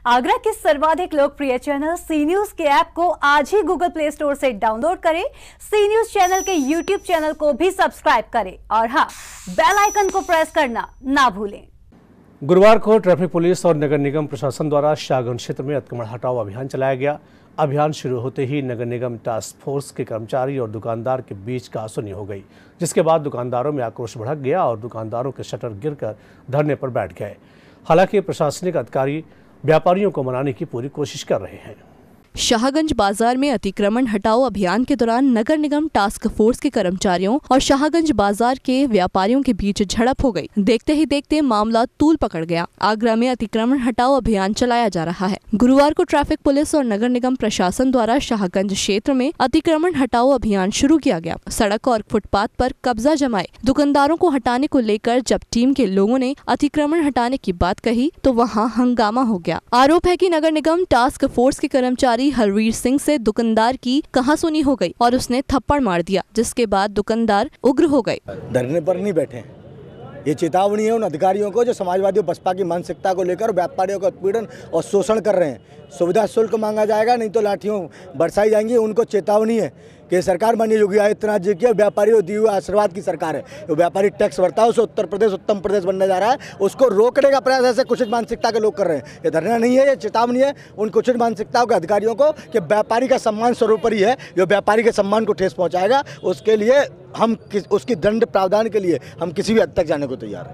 आगरा के सर्वाधिक लोकप्रिय चैनल सी न्यूज के ऐप को आज ही गूगल प्ले स्टोर से डाउनलोड करें। सी न्यूज चैनल के यूट्यूब चैनल को भी सब्सक्राइब करें और हाँ, बेल आइकन को प्रेस करना ना भूलें। गुरुवार को ट्रैफिक पुलिस और नगर निगम प्रशासन द्वारा शाहगंज क्षेत्र में अतिक्रमण हटाओ अभियान चलाया गया। अभियान शुरू होते ही नगर निगम टास्क फोर्स के कर्मचारी और दुकानदार के बीच कहासुनी हो गई, जिसके बाद दुकानदारों में आक्रोश भड़क गया और दुकानदारों के शटर गिरकर धरने पर बैठ गए। हालांकि प्रशासनिक अधिकारी व्यापारियों को मनाने की पूरी कोशिश कर रहे हैं। शाहगंज बाजार में अतिक्रमण हटाओ अभियान के दौरान नगर निगम टास्क फोर्स के कर्मचारियों और शाहगंज बाजार के व्यापारियों के बीच झड़प हो गई। देखते ही देखते मामला तूल पकड़ गया। आगरा में अतिक्रमण हटाओ अभियान चलाया जा रहा है। गुरुवार को ट्रैफिक पुलिस और नगर निगम प्रशासन द्वारा शाहगंज क्षेत्र में अतिक्रमण हटाओ अभियान शुरू किया गया। सड़क और फुटपाथ पर कब्जा जमाए दुकानदारों को हटाने को लेकर जब टीम के लोगों ने अतिक्रमण हटाने की बात कही तो वहाँ हंगामा हो गया। आरोप है कि नगर निगम टास्क फोर्स के कर्मचारी हरवीर सिंह से दुकानदार की कहासुनी हो गई और उसने थप्पड़ मार दिया, जिसके बाद दुकानदार उग्र हो गए। धरने पर नहीं बैठे, ये चेतावनी है उन अधिकारियों को जो समाजवादी बसपा की मानसिकता को लेकर व्यापारियों का उत्पीड़न और शोषण कर रहे हैं। सुविधा शुल्क मांगा जाएगा, नहीं तो लाठियों बरसाई जाएंगी। उनको चेतावनी है कि सरकार माननीय योगी आदित्यनाथ जी की व्यापारियों दी हुई आशीर्वाद की सरकार है। जो व्यापारी टैक्स भरता है उसे उत्तर प्रदेश उत्तम प्रदेश बनने जा रहा है, उसको रोकने का प्रयास ऐसे कुचित मानसिकता के लोग कर रहे हैं। ये धरना नहीं है, ये चेतावनी है उन कुचित मानसिकताओं के अधिकारियों को कि व्यापारी का सम्मान सर्वोपरि है। जो व्यापारी के सम्मान को ठेस पहुँचाएगा उसके लिए हम उसकी दंड प्रावधान के लिए हम किसी भी हद तक जाने को तैयार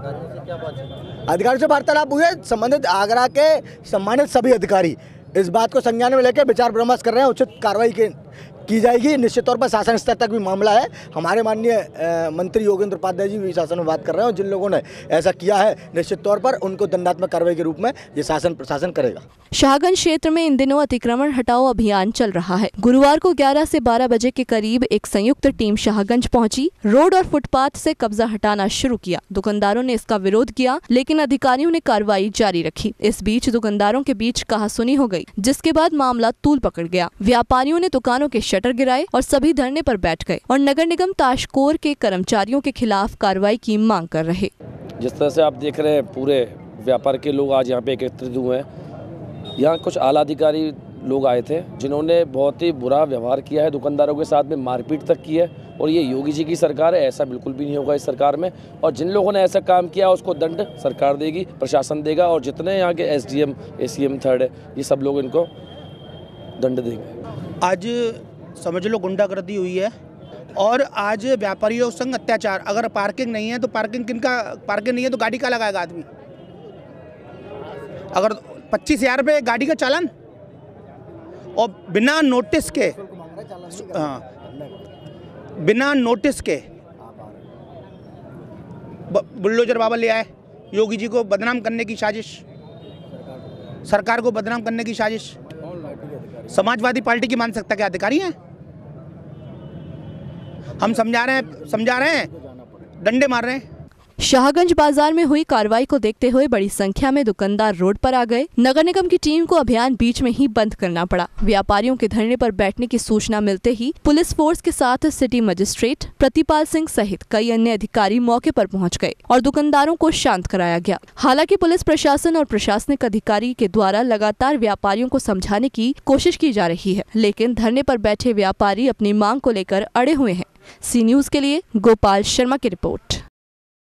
हैं। अधिकारियों से वार्तालाप हुए, संबंधित आगरा के सम्मानित सभी अधिकारी इस बात को संज्ञान में लेकर विचार विमर्श कर रहे हैं। उचित कार्रवाई की जाएगी। निश्चित तौर पर शासन स्तर तक भी मामला है। हमारे माननीय मंत्री योगेंद्र उपाध्याय जी भी शासन में बात कर रहे हैं। जिन लोगों ने ऐसा किया है निश्चित तौर पर उनको दंडात्मक कार्रवाई के रूप में ये शासन प्रशासन करेगा। शाहगंज क्षेत्र में इन दिनों अतिक्रमण हटाओ अभियान चल रहा है। गुरुवार को 11 से 12 बजे के करीब एक संयुक्त टीम शाहगंज पहुंची, रोड और फुटपाथ से कब्जा हटाना शुरू किया। दुकानदारों ने इसका विरोध किया, लेकिन अधिकारियों ने कार्रवाई जारी रखी। इस बीच दुकानदारों के बीच कहासुनी हो गई, जिसके बाद मामला तूल पकड़ गया। व्यापारियों ने दुकानों के शटर गिराए और सभी धरने पर बैठ गए और नगर निगम ताशकोर के कर्मचारियों के खिलाफ कार्रवाई की मांग कर रहे। जिस तरह से आप देख रहे हैं, पूरे व्यापार के लोग आज यहाँ पे एकत्रित हुए हैं। यहाँ कुछ आला अधिकारी लोग आए थे जिन्होंने बहुत ही बुरा व्यवहार किया है, दुकानदारों के साथ में मारपीट तक की है। और ये योगी जी की सरकार है, ऐसा बिल्कुल भी नहीं होगा इस सरकार में। और जिन लोगों ने ऐसा काम किया उसको दंड सरकार देगी, प्रशासन देगा। और जितने यहाँ के SDM, ACM थर्ड है, ये सब लोग इनको दंड देंगे। आज समझ लो गुंडागर्दी हुई है और आज व्यापारियों संग अत्याचार। अगर पार्किंग नहीं है तो पार्किंग नहीं है तो गाड़ी का लगाएगा आदमी। अगर 25,000 रुपये गाड़ी का चालान और बिना नोटिस के बुलडोजर बाबा ले आए। योगी जी को बदनाम करने की साजिश, सरकार को बदनाम करने की साजिश। समाजवादी पार्टी की मानसिकता के अधिकारी हैं। हम समझा रहे हैं, डंडे मार रहे हैं। शाहगंज बाजार में हुई कार्रवाई को देखते हुए बड़ी संख्या में दुकानदार रोड पर आ गए। नगर निगम की टीम को अभियान बीच में ही बंद करना पड़ा। व्यापारियों के धरने पर बैठने की सूचना मिलते ही पुलिस फोर्स के साथ सिटी मजिस्ट्रेट प्रतिपाल सिंह सहित कई अन्य अधिकारी मौके पर पहुंच गए और दुकानदारों को शांत कराया गया। हालांकि पुलिस प्रशासन और प्रशासनिक अधिकारी के द्वारा लगातार व्यापारियों को समझाने की कोशिश की जा रही है, लेकिन धरने पर बैठे व्यापारी अपनी मांग को लेकर अड़े हुए हैं। सी न्यूज के लिए गोपाल शर्मा की रिपोर्ट।